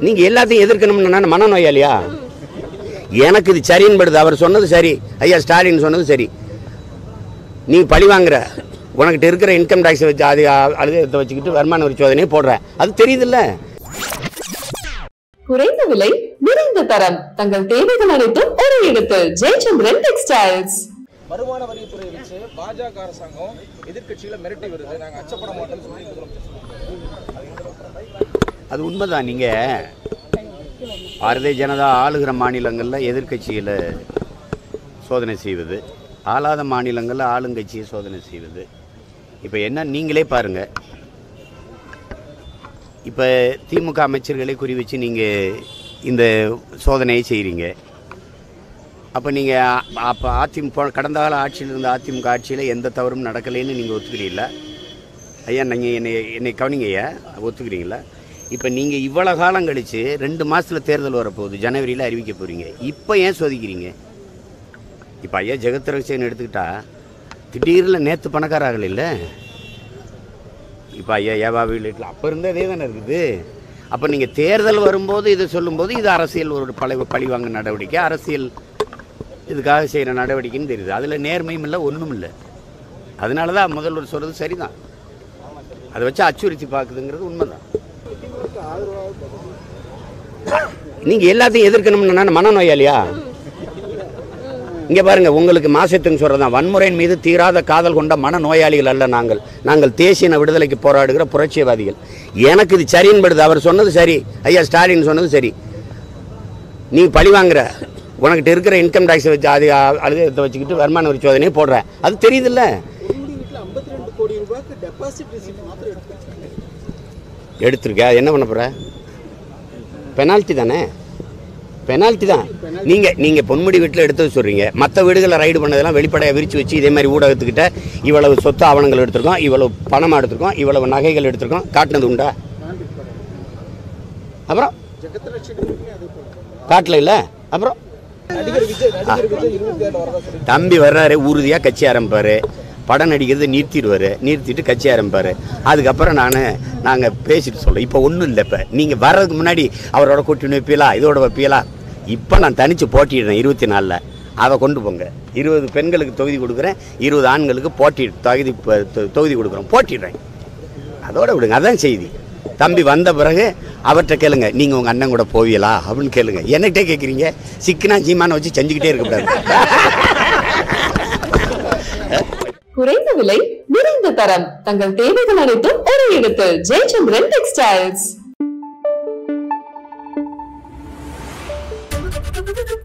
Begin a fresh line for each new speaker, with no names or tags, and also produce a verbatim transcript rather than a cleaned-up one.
நீங்க எல்லாத்தையும் எதிர்க்கணும்னு நான் மனநோயாளியா? எனக்கு இது சரின்னு படுது. அவர் சொன்னது சரி, ஐயா ஸ்டாலின் சொன்னது சரி. நீ பழி வாங்குற, உனக்கிட்ட இருக்கிற இன்கம் டாக்ஸை வச்சு அது அழுகத்தை வச்சுக்கிட்டு வருமான வரி சோதனையை போடுற, அது தெரியுதுல்ல.
குறைந்த விலை, நிறைந்த தரம், தங்கள் தேவைகள் அனைத்தும் ஒரே இடத்தில். ஜெயச்சந்திரன் டெக்ஸ்டைல்ஸ்.
வருமான வரித்துறை வச்சு பாஜக அரசாங்கம் எதிர்க்கட்சியில மிரட்டி வருது, நாங்க அச்சப்பட மாட்டோம்னு சொல்லி
அது உண்மைதான். நீங்க பாரதிய ஜனதா ஆளுகிற மாநிலங்களில் எதிர்க்கட்சியில் சோதனை செய்வது, ஆளாத மாநிலங்களில் ஆளுங்கட்சியை சோதனை செய்வது. இப்போ என்ன நீங்களே பாருங்கள், இப்போ திமுக அமைச்சர்களை குறி வச்சு நீங்கள் இந்த சோதனையை செய்கிறீங்க. அப்போ நீங்கள் அப்போ அதிமுக கடந்த கால ஆட்சியில் இருந்த அதிமுக ஆட்சியில் எந்த தவறும் நடக்கலைன்னு நீங்கள் ஒத்துக்கிறீங்களா? ஐயா நீங்கள் என்னை என்னை கவனிங்க ஐயா, ஒத்துக்கிறீங்களா? இப்போ நீங்கள் இவ்வளோ காலம் கழித்து ரெண்டு மாதத்தில் தேர்தல் வரப்போகுது, ஜனவரியில் அறிவிக்க போகிறீங்க. இப்போ ஏன் சோதிக்கிறீங்க? இப்போ ஐயா ஜெகத் ரட்சகன் எடுத்துக்கிட்டா திடீரில் நேற்று பணக்காராகல இல்லை, இப்போ ஐயா ஏவா வீட்டில் அப்போ இருந்ததே தானே இருக்குது. அப்போ நீங்கள் தேர்தல் வரும்போது இதை சொல்லும்போது இது அரசியல் ஒரு பழி பழிவாங்க நடவடிக்கை, அரசியல் இதுக்காக செய்கிற நடவடிக்கைன்னு தெரியுது. அதில் நேர்மையும் இல்லை, ஒன்றும் இல்லை. அதனால தான் முதல்வர் சொல்கிறது சரிதான், அதை வச்சு அச்சுறுத்தி பார்க்குதுங்கிறது உண்மைதான். நீங்கள் எல்லாத்தையும் எதிர்க்கணும்னு நான் மனநோயாளியா? இங்கே பாருங்க, உங்களுக்கு மாசத்துன்னு சொல்கிறதான், வன்முறையின் மீது தீராத காதல் கொண்ட மனநோயாளிகள் அல்ல நாங்கள். நாங்கள் தேசிய விடுதலைக்கு போராடுகிற புரட்சியவாதிகள். எனக்கு இது சரின்னு படுது. அவர் சொன்னது சரி, ஐயா ஸ்டாலின் சொன்னது சரி. நீ பழி வாங்குற, உனக்கிட்ட இருக்கிற இன்கம் டாக்ஸை வச்சு அது அழுகத்தை வச்சுக்கிட்டு வருமான வரி சோதனையை போடுற, அது தெரியுதுல்ல. எடுத்துருக்க, என்ன பண்ண போகிற? பெனால்ட்டி தானே, பெனால்ட்டி தான். நீங்கள் நீங்கள் பொன்முடி வீட்டில் எடுத்து சொல்கிறீங்க, மற்ற வீடுகளில் ரைடு பண்ணதெல்லாம் வெளிப்படையாக விரித்து வச்சு இதே மாதிரி ஊடகத்துக்கிட்ட இவ்வளவு சொத்து ஆவணங்கள் எடுத்திருக்கோம், இவ்வளவு பணமாக எடுத்திருக்கோம், இவ்வளவு நகைகள் எடுத்திருக்கோம், காட்டினது உண்டா? அப்புறம் காட்டல இல்லை. அப்புறம் தம்பி வர்றாரு, உறுதியாக கட்சி ஆரம்பிப்பார், படம் நடிக்கிறது நிறுத்திடுவார், நிறுத்திட்டு கட்சி ஆரம்பிப்பார். அதுக்கப்புறம் நான் நாங்கள் பேசிட்டு சொல்கிறோம். இப்போ ஒன்றும் இல்லை. இப்போ நீங்கள் வர்றதுக்கு முன்னாடி அவரோட கூட்டணி வைப்பீங்களா, இதோட வைப்பீங்களா? இப்போ நான் தனித்து போட்டிடுறேன் இருபத்தி நாலில், அதை கொண்டு போங்க. இருபது பெண்களுக்கு தொகுதி கொடுக்குறேன், இருபது ஆண்களுக்கு போட்டி தொகுதி தொகுதி கொடுக்குறோம், போட்டிடுறேன். அதோட விடுங்க, அதான் செய்தி. தம்பி வந்த பிறகு அவர்கிட்ட கேளுங்க, நீங்கள் உங்கள் அண்ணன் கூட போவீங்களா அப்படின்னு கேளுங்க. என்னகிட்டே கேட்குறீங்க, சிக்கனா சீமான வச்சு செஞ்சுக்கிட்டே இருக்கக்கூடாது.
குறைந்த விலை, நிறைந்த தரம், தங்கள் தேவைகள் அனைத்தும் ஒரே இடத்தில். ஜெயச்சந்திரன் டெக்ஸ்டைல்ஸ்.